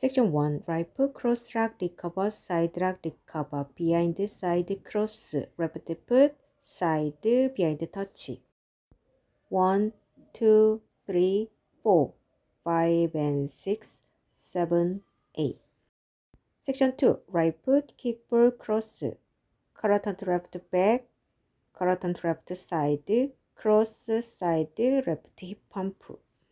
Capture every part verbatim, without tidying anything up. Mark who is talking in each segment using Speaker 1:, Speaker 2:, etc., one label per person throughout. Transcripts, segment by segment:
Speaker 1: Section one. Right foot cross lock recover, side lock recover, behind side cross, left foot side behind touch. one, two, three, four, five, and six, seven, eight. Section two. Right foot kick ball cross, curl turn to left back, curl turn to left side, cross side left hip pump.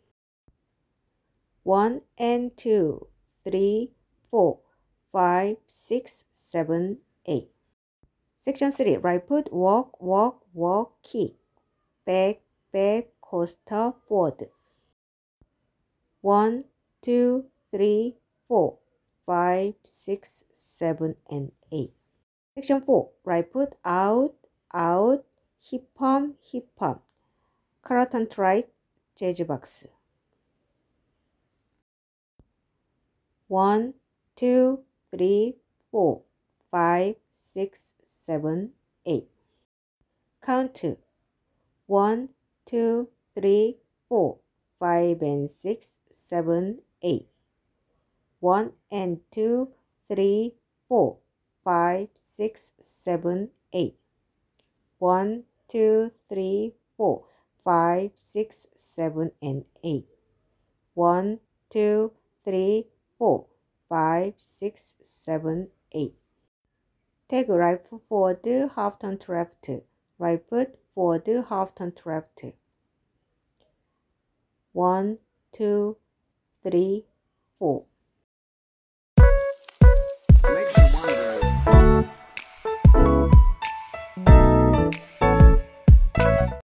Speaker 1: one and two, three, four, five, six, seven, eight. Section three. Right foot walk, walk, walk, kick, back, back, coaster, forward. one, two, three, four, five, six, seven, and eight. Section four. Right foot out, out, hip pump, hip pump, curl turn to right, jazz box. one, two, three, four, five, six, seven, eight. Count two. one, two, three, four, five, and six, seven, eight. one and two, three, four, five, six, seven, eight. one, two, three, four, five, six, seven, and eight. one, two, three, four, five, six, seven, eight. Take right foot forward, half turn to left. Right foot forward, half turn to left. one, two, three, four.